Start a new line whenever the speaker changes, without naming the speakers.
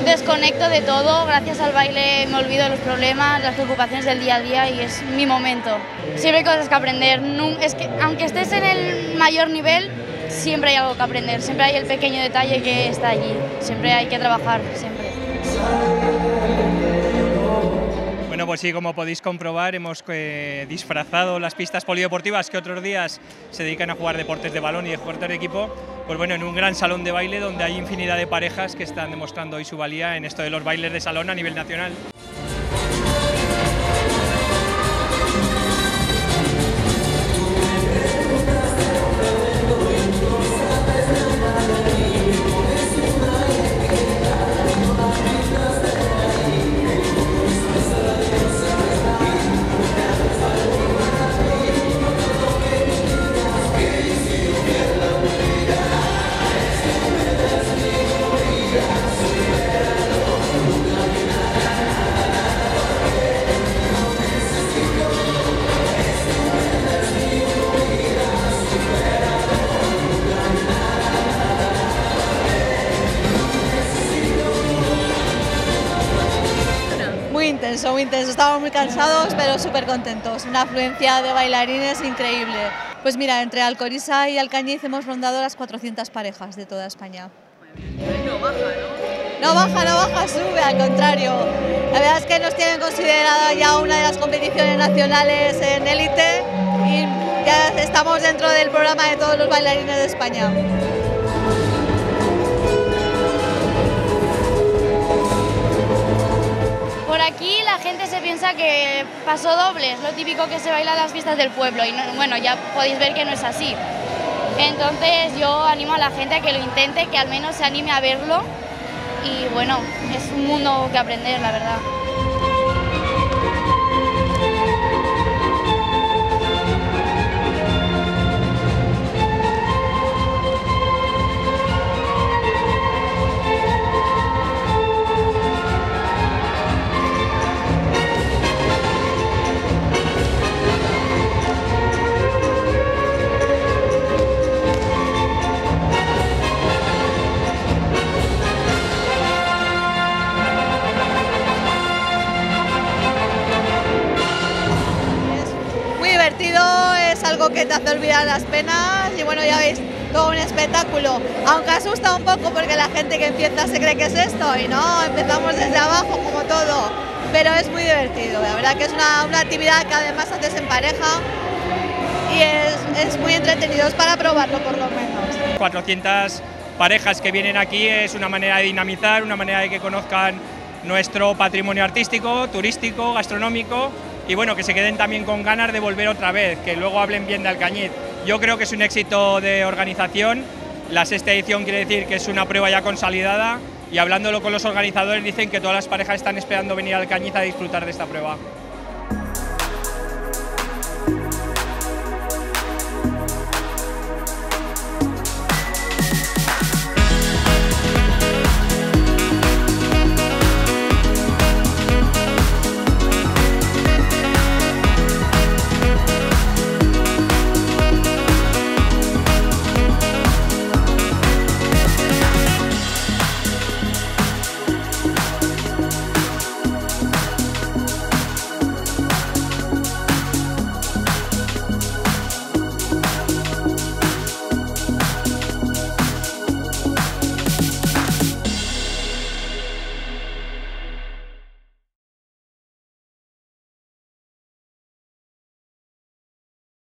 desconecto de todo, gracias al baile me olvido de los problemas, las preocupaciones del día a día y es mi momento. Siempre hay cosas que aprender, es que aunque estés en el mayor nivel, siempre hay algo que aprender, siempre hay el pequeño detalle que está allí, siempre hay que trabajar, siempre.
Bueno, pues sí, como podéis comprobar, hemos disfrazado las pistas polideportivas que otros días se dedican a jugar deportes de balón y de deportes de equipo, pues bueno, en un gran salón de baile donde hay infinidad de parejas que están demostrando hoy su valía en esto de los bailes de salón a nivel nacional.
Muy intenso, estábamos muy cansados pero súper contentos, una afluencia de bailarines increíble. Pues mira, entre Alcoriza y Alcañiz hemos rondado las 400 parejas de toda España.
No baja, ¿no?
No baja, sube, al contrario. La verdad es que nos tienen considerada ya una de las competiciones nacionales en élite y ya estamos dentro del programa de todos los bailarines de España.
Por aquí la gente se piensa que paso doble, es lo típico que se baila en las fiestas del pueblo y no, bueno, ya podéis ver que no es así. Entonces yo animo a la gente a que lo intente, que al menos se anime a verlo y bueno, es un mundo que aprender, la verdad.
Es algo que te hace olvidar las penas y bueno, ya veis, todo un espectáculo, aunque asusta un poco porque la gente que empieza se cree que es esto y no, empezamos desde abajo como todo, pero es muy divertido, la verdad que es una actividad que además haces en pareja y es muy entretenido, es para probarlo por lo menos.
400 parejas que vienen aquí es una manera de dinamizar, una manera de que conozcan nuestro patrimonio artístico, turístico, gastronómico y bueno, que se queden también con ganas de volver otra vez, que luego hablen bien de Alcañiz. Yo creo que es un éxito de organización, la sexta edición quiere decir que es una prueba ya consolidada y hablándolo con los organizadores dicen que todas las parejas están esperando venir a Alcañiz a disfrutar de esta prueba.